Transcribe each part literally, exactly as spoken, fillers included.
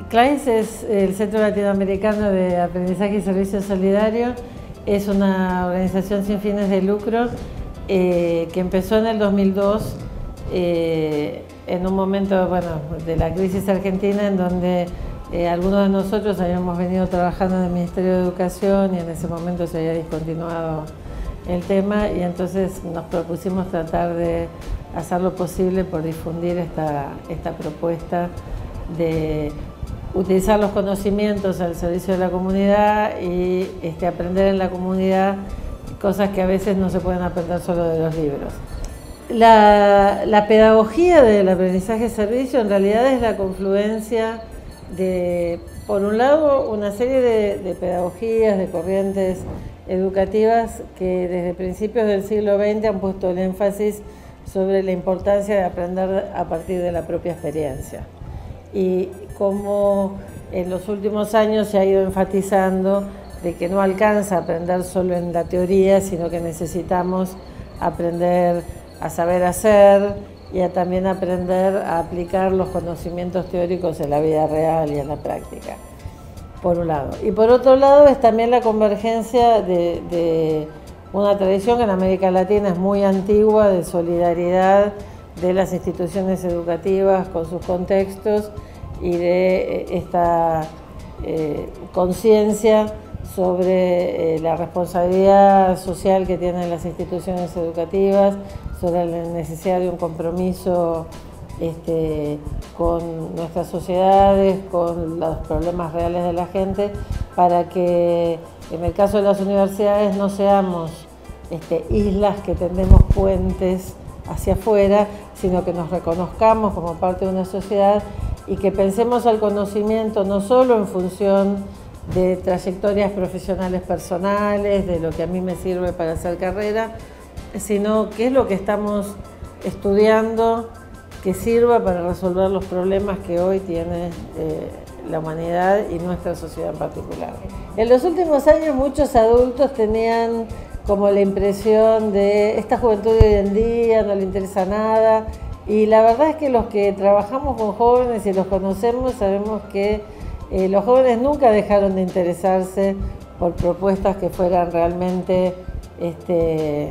CLAIS es el Centro Latinoamericano de Aprendizaje y Servicio Solidario. Es una organización sin fines de lucro eh, que empezó en el dos mil dos, eh, en un momento bueno, de la crisis argentina, en donde eh, algunos de nosotros habíamos venido trabajando en el Ministerio de Educación y en ese momento se había discontinuado el tema, y entonces nos propusimos tratar de hacer lo posible por difundir esta, esta propuesta de utilizar los conocimientos al servicio de la comunidad y este, aprender en la comunidad cosas que a veces no se pueden aprender solo de los libros. La, la pedagogía del aprendizaje-servicio en realidad es la confluencia de, por un lado, una serie de, de pedagogías, de corrientes educativas que desde principios del siglo veinte han puesto el énfasis sobre la importancia de aprender a partir de la propia experiencia. Y como en los últimos años se ha ido enfatizando de que no alcanza a aprender solo en la teoría, sino que necesitamos aprender a saber hacer y a también aprender a aplicar los conocimientos teóricos en la vida real y en la práctica, por un lado. Y por otro lado es también la convergencia de, de una tradición que en América Latina es muy antigua, de solidaridad de las instituciones educativas con sus contextos y de esta eh, conciencia sobre eh, la responsabilidad social que tienen las instituciones educativas, sobre la necesidad de un compromiso este, con nuestras sociedades, con los problemas reales de la gente, para que en el caso de las universidades no seamos este, islas que tendemos puentes hacia afuera, sino que nos reconozcamos como parte de una sociedad y que pensemos al conocimiento no solo en función de trayectorias profesionales personales, de lo que a mí me sirve para hacer carrera, sino qué es lo que estamos estudiando que sirva para resolver los problemas que hoy tiene eh, la humanidad y nuestra sociedad en particular. En los últimos años muchos adultos tenían como la impresión de esta juventud de hoy en día no le interesa nada, y la verdad es que los que trabajamos con jóvenes y los conocemos sabemos que eh, los jóvenes nunca dejaron de interesarse por propuestas que fueran realmente este,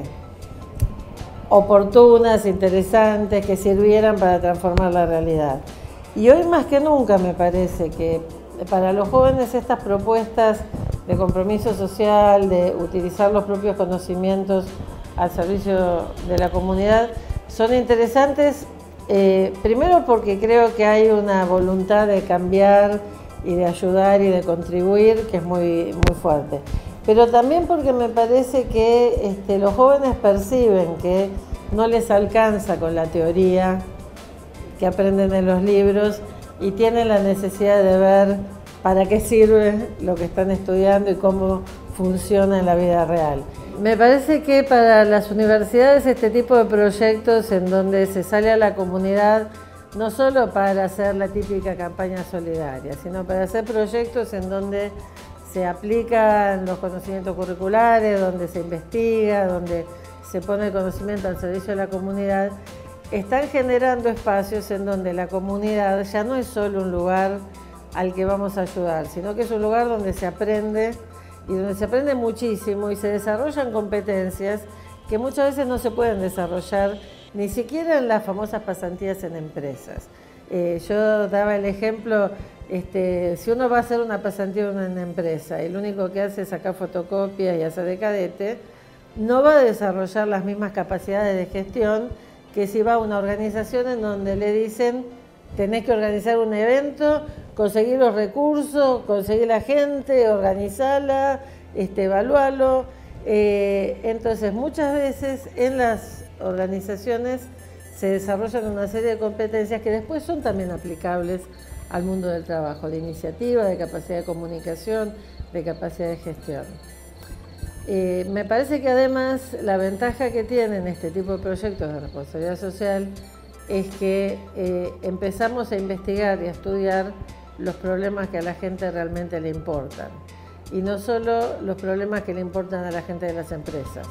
oportunas, interesantes, que sirvieran para transformar la realidad. Y hoy más que nunca me parece que para los jóvenes estas propuestas de compromiso social, de utilizar los propios conocimientos al servicio de la comunidad, son interesantes, eh, primero porque creo que hay una voluntad de cambiar y de ayudar y de contribuir que es muy, muy fuerte, pero también porque me parece que este, los jóvenes perciben que no les alcanza con la teoría que aprenden en los libros y tienen la necesidad de ver para qué sirve lo que están estudiando y cómo funciona en la vida real. Me parece que para las universidades este tipo de proyectos en donde se sale a la comunidad no solo para hacer la típica campaña solidaria, sino para hacer proyectos en donde se aplican los conocimientos curriculares, donde se investiga, donde se pone el conocimiento al servicio de la comunidad, están generando espacios en donde la comunidad ya no es solo un lugar al que vamos a ayudar, sino que es un lugar donde se aprende y donde se aprende muchísimo y se desarrollan competencias que muchas veces no se pueden desarrollar ni siquiera en las famosas pasantías en empresas. Eh, yo daba el ejemplo, este, si uno va a hacer una pasantía en una empresa y lo único que hace es sacar fotocopias y hacer de cadete, no va a desarrollar las mismas capacidades de gestión que si va a una organización en donde le dicen tenés que organizar un evento, conseguir los recursos, conseguir la gente, organizarla, este, evaluarlo. Eh, entonces, muchas veces en las organizaciones se desarrollan una serie de competencias que después son también aplicables al mundo del trabajo, de iniciativa, de capacidad de comunicación, de capacidad de gestión. Eh, me parece que además la ventaja que tienen este tipo de proyectos de responsabilidad social es que eh, empezamos a investigar y a estudiar los problemas que a la gente realmente le importan y no solo los problemas que le importan a la gente de las empresas.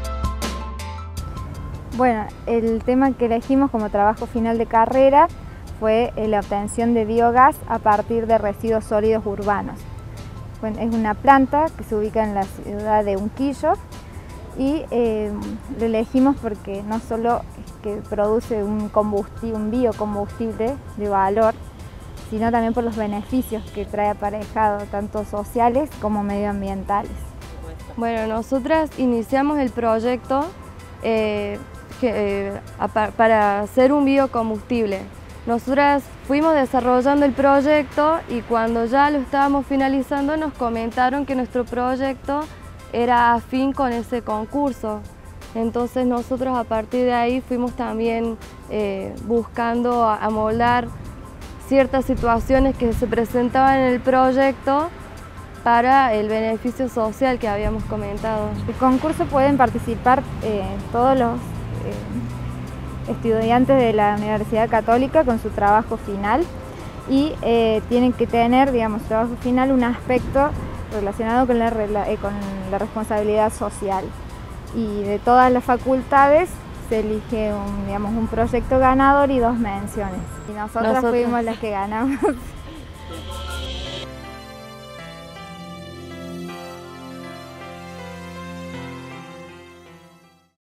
Bueno, el tema que elegimos como trabajo final de carrera fue la obtención de biogás a partir de residuos sólidos urbanos. Bueno, es una planta que se ubica en la ciudad de Unquillo y eh, lo elegimos porque no solo es que produce un, combustible, un biocombustible de valor, sino también por los beneficios que trae aparejado, tanto sociales como medioambientales. Bueno, nosotras iniciamos el proyecto eh, que, eh, para hacer un biocombustible. Nosotras fuimos desarrollando el proyecto y cuando ya lo estábamos finalizando nos comentaron que nuestro proyecto era afín con ese concurso. Entonces nosotros a partir de ahí fuimos también eh, buscando amoldar ciertas situaciones que se presentaban en el proyecto para el beneficio social que habíamos comentado. El concurso pueden participar eh, todos los eh, estudiantes de la Universidad Católica con su trabajo final y eh, tienen que tener, digamos, su trabajo final un aspecto relacionado con la, eh, con la responsabilidad social. Y de todas las facultades se elige un, digamos, un proyecto ganador y dos menciones. Y nosotras, nosotras fuimos las que ganamos.